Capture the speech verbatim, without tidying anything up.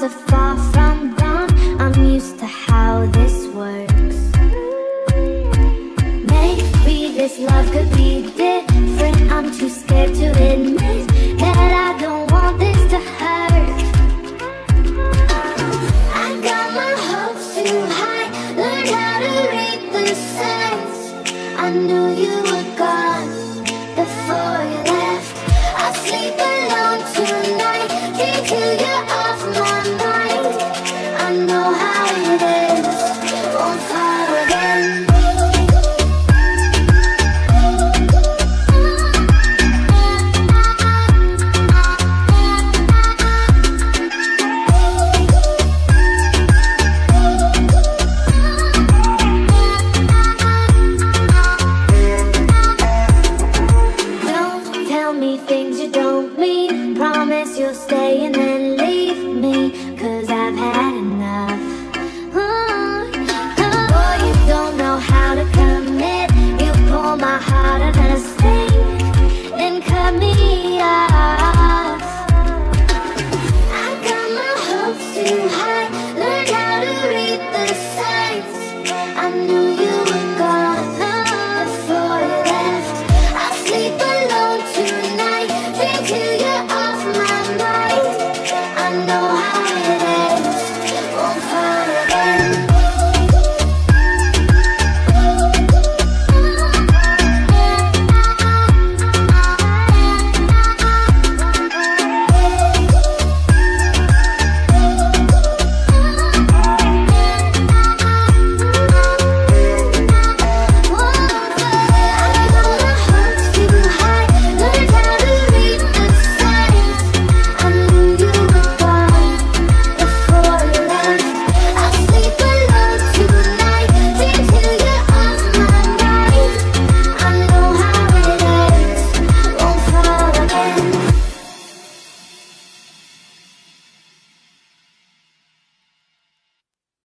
are far from gone. I'm used to how this works. Maybe this love could be different. I'm too scared to admit that I don't want this to hurt. I got my hopes too high, learned how to read the signs. I knew you were gone before you left. I sleep alone tonight, dream till you're off my mind. I know how it is.